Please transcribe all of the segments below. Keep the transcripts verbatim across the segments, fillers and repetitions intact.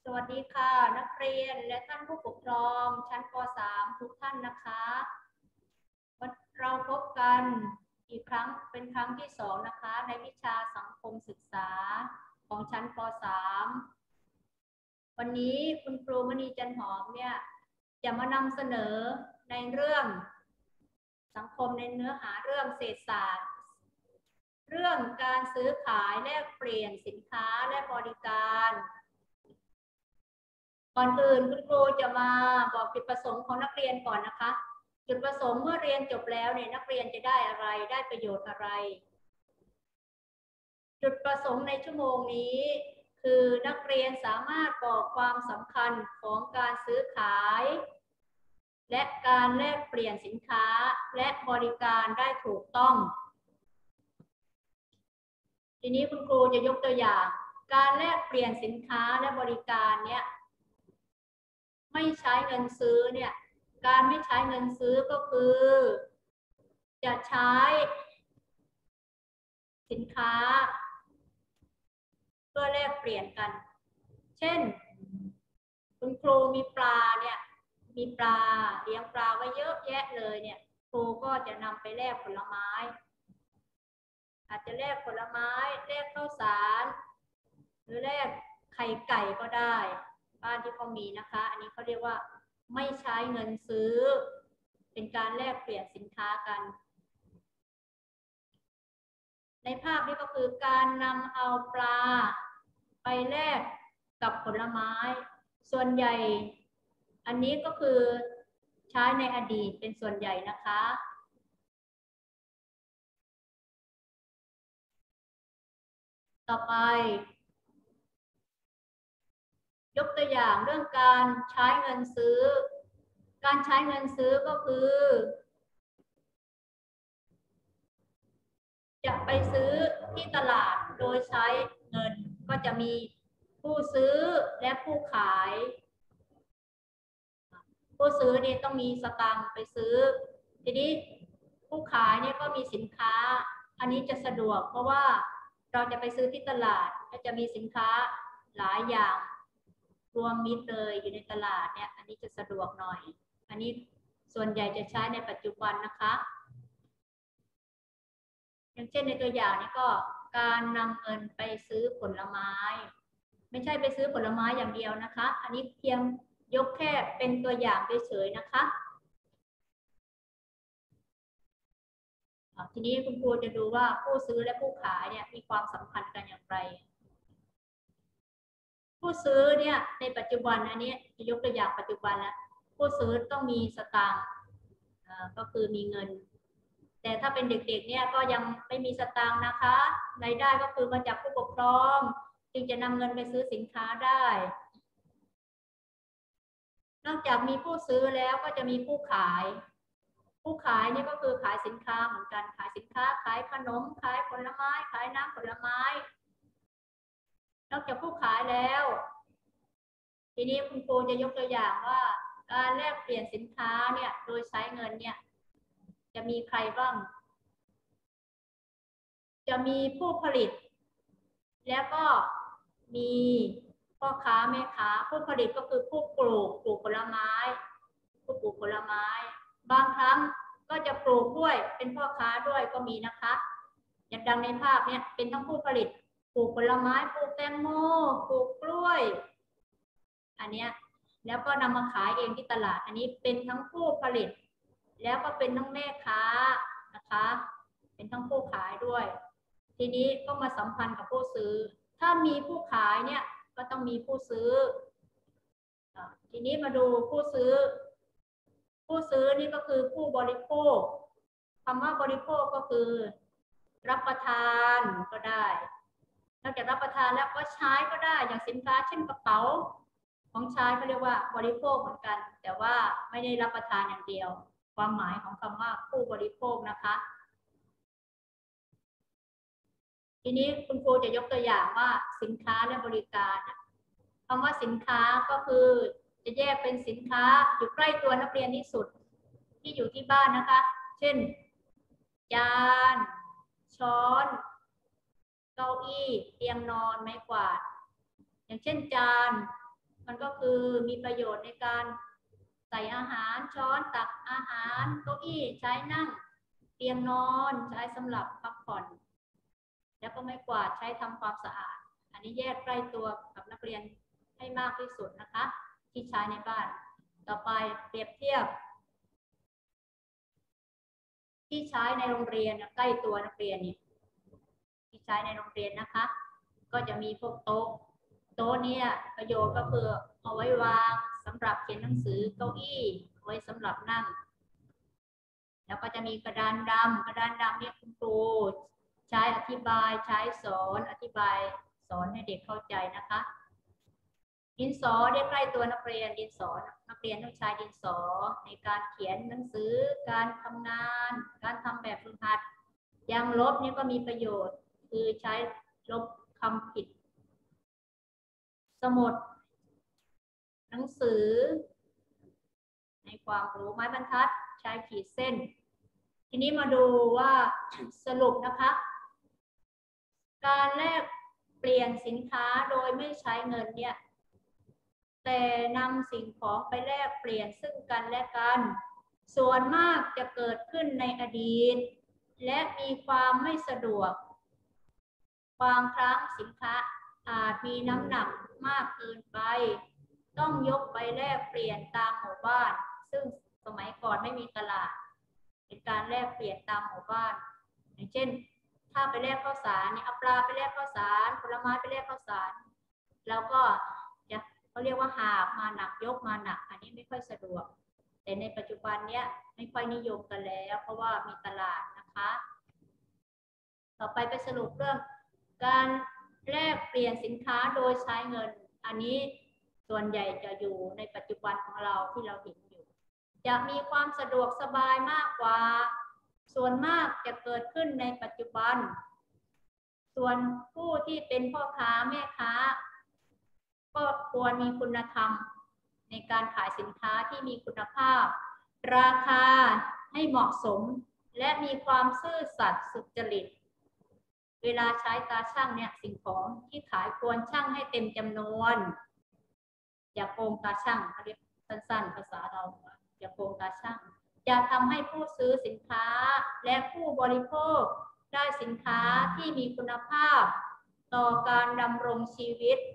สวัสดีค่ะนักเรียนและท่านผู้ปกครองชั้นป .สาม ทุกท่านนะคะวันเราพบกันอีกครั้งเป็นครั้งที่สองนะคะในวิชาสังคมศึกษาของชั้นป .สาม วันนี้คุณครูมณีจันหอมเนี่ยจะมานำเสนอในเรื่องสังคมในเนื้อหาเรื่องเศรษฐศาสตร์เรื่องการซื้อขายแลกเปลี่ยนสินค้าและบริการก่อนอื่นคุณครูจะมาบอกจุดประสงค์ของนักเรียนก่อนนะคะจุดประสงค์เมื่อเรียนจบแล้วเนี่ยนักเรียนจะได้อะไรได้ประโยชน์อะไรจุดประสงค์ในชั่วโมงนี้คือนักเรียนสามารถบอกความสำคัญของการซื้อขายและการแลกเปลี่ยนสินค้าและบริการได้ถูกต้องทีนี้คุณครูจะยกตัวอย่างการแลกเปลี่ยนสินค้าและบริการเนี่ยไม่ใช้เงินซื้อเนี่ยการไม่ใช้เงินซื้อก็คือจะใช้สินค้าเพื่อแลกเปลี่ยนกันเช่นคุณครูมีปลาเนี่ยมีปลาเลี้ยงปลาไว้เยอะแยะเลยเนี่ยครูก็จะนำไปแลกผลไม้อาจจะแลกผลไม้แลกข้าวสารหรือแลกไข่ไก่ก็ได้บ้านที่เขามีนะคะอันนี้เขาเรียกว่าไม่ใช้เงินซื้อเป็นการแลกเปลี่ยนสินค้ากันในภาพนี้ก็คือการนำเอาปลาไปแลกกับผลไม้ส่วนใหญ่อันนี้ก็คือใช้ในอดีตเป็นส่วนใหญ่นะคะต่อไปยกตัวอย่างเรื่องการใช้เงินซื้อการใช้เงินซื้อก็คือจะไปซื้อที่ตลาดโดยใช้เงินก็จะมีผู้ซื้อและผู้ขายผู้ซื้อเนี่ยต้องมีสตางค์ไปซื้อทีนี้ผู้ขายเนี่ยก็มีสินค้าอันนี้จะสะดวกเพราะว่าเราจะไปซื้อที่ตลาดก็จะมีสินค้าหลายอย่างรวมมิตรเลยอยู่ในตลาดเนี่ยอันนี้จะสะดวกหน่อยอันนี้ส่วนใหญ่จะใช้ในปัจจุบันนะคะอย่างเช่นในตัวอย่างนี้ก็การนำเงินไปซื้อผลไม้ไม่ใช่ไปซื้อผลไม้อย่างเดียวนะคะอันนี้เพียงยกแค่เป็นตัวอย่างเฉยๆนะคะทีนี้คุณครูจะดูว่าผู้ซื้อและผู้ขายเนี่ยมีความสัมพันธ์กันอย่างไรผู้ซื้อเนี่ยในปัจจุบันอันนี้จะยกตัวอย่างปัจจุบันแล้วผู้ซื้อต้องมีสตางค์ก็คือมีเงินแต่ถ้าเป็นเด็กๆเนี่ยก็ยังไม่มีสตางค์นะคะรายได้ก็คือมาจากผู้ปกครองจึงจะนำเงินไปซื้อสินค้าได้นอกจากมีผู้ซื้อแล้วก็จะมีผู้ขายผู้ขายนี่ก็คือขายสินค้าเหมือนกันขายสินค้าขายขนมขายผลไม้ขายน้ำผลไม้นอกจากผู้ขายแล้วทีนี้คุณครูจะยกตัวอย่างว่าการแลกเปลี่ยนสินค้าเนี่ยโดยใช้เงินเนี่ยจะมีใครบ้างจะมีผู้ผลิตแล้วก็มีพ่อค้าแม่ค้าผู้ผลิตก็คือผู้ปลูกปลูกผลไม้ผู้ปลูกผลไม้บางครั้งก็จะปลูกด้วยเป็นพ่อค้าด้วยก็มีนะคะอย่างดังในภาพเนี่ยเป็นทั้งผู้ผลิตปลูกผลไม้ปลูกแตงโมปลูกกล้วยอันเนี้ยแล้วก็นำมาขายเองที่ตลาดอันนี้เป็นทั้งผู้ผลิตแล้วก็เป็นทั้งแม่ค้านะคะเป็นทั้งผู้ขายด้วยทีนี้ก็มาสัมพันธ์กับผู้ซื้อถ้ามีผู้ขายเนี่ยก็ต้องมีผู้ซื้อทีนี้มาดูผู้ซื้อผู้ซื้อนี่ก็คือผู้บริโภคคำว่าบริโภคก็คือรับประทานก็ได้นอกจากรับประทานแล้วก็ใช้ก็ได้อย่างสินค้าเช่นกระเป๋าของใช้เขาเรียกว่าบริโภคเหมือนกันแต่ว่าไม่ได้รับประทานอย่างเดียวความหมายของคำว่าผู้บริโภคนะคะทีนี้คุณครูจะยกตัวอย่างว่าสินค้าและบริการคำว่าสินค้าก็คือจะแยกเป็นสินค้าอยู่ใกล้ตัวนักเรียนที่สุดที่อยู่ที่บ้านนะคะเช่นจานช้อนเก้าอี้เตียงนอนไม้กวาดอย่างเช่นจานมันก็คือมีประโยชน์ในการใส่อาหารช้อนตักอาหารเก้าอี้ใช้นั่งเตียงนอนใช้สำหรับพักผ่อนแล้วก็ไม้กวาดใช้ทำความสะอาดอันนี้แยกใกล้ตัวกับนักเรียนให้มากที่สุดนะคะที่ใช้ในบ้านต่อไปเปรียบเทียบที่ใช้ในโรงเรียนใกล้ตัวนักเรียนนี่ที่ใช้ในโรงเรียนนะคะก็จะมีพวกโต๊ะโต๊ะนี้ประโยชน์ก็คือเอาไว้วางสำหรับเขียนหนังสือเก้าอี้ไว้สำหรับนั่งแล้วก็จะมีกระดานดำกระดานดำเนี่ยคุณครูใช้อธิบายใช้สอนอธิบายสอนให้เด็กเข้าใจนะคะดินสอได้ใกล้ตัวนักเรียนดินสอนักเรียนต้องใช้ดินสอในการเขียนหนังสือการทำงานการทำแบบฝึกหัดยางลบนี่ก็มีประโยชน์คือใช้ลบคำผิดสมุดหนังสือในความรู้ไม้บรรทัดใช้ขีดเส้นทีนี้มาดูว่าสรุปนะคะการแลกเปลี่ยนสินค้าโดยไม่ใช้เงินเนี่ยแต่นำสิ่งของไปแลกเปลี่ยนซึ่งกันและกันส่วนมากจะเกิดขึ้นในอดีตและมีความไม่สะดวกบางครั้งสินค้าอาจมีน้ำหนักมากเกินไปต้องยกไปแลกเปลี่ยนตามหมู่บ้านซึ่งสมัยก่อนไม่มีตลาดเป็นการแลกเปลี่ยนตามหมู่บ้านอย่างเช่นถ้าไปแลกข้าวสารเนี่ยเอาปลาไปแลกข้าวสารผลไม้ไปแลกข้าวสารแล้วก็จะเขาเรียกว่าหาบมาหนักยกมาหนักอันนี้ไม่ค่อยสะดวกแต่ในปัจจุบันเนี้ยไม่ค่อยนิยมกันแล้วเพราะว่ามีตลาดนะคะต่อไปไปสรุปเรื่องการแลกเปลี่ยนสินค้าโดยใช้เงินอันนี้ส่วนใหญ่จะอยู่ในปัจจุบันของเราที่เราเห็นอยู่จะมีความสะดวกสบายมากกว่าส่วนมากจะเกิดขึ้นในปัจจุบันส่วนผู้ที่เป็นพ่อค้าแม่ค้าก็ควรมีคุณธรรมในการขายสินค้าที่มีคุณภาพราคาให้เหมาะสมและมีความซื่อสัตย์สุจริตเวลาใช้ตาช่างเนี่ยสิ่งของที่ขายควรช่างให้เต็มจำนวนอย่าโกงตาช่างเขาเรียกสั้นๆภาษาเราอย่าโกงตาช่างจะทำให้ผู้ซื้อสินค้าและผู้บริโภคได้สินค้าที่มีคุณภาพต่อการดำรงชีวิต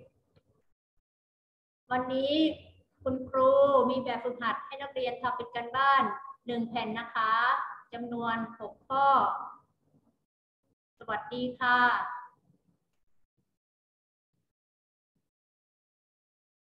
วันนี้คุณครูมีแบบฝึกหัดให้นักเรียนทำเป็นการบ้านหนึ่งแผ่นนะคะจำนวนหกข้อสวัสดีค่ะ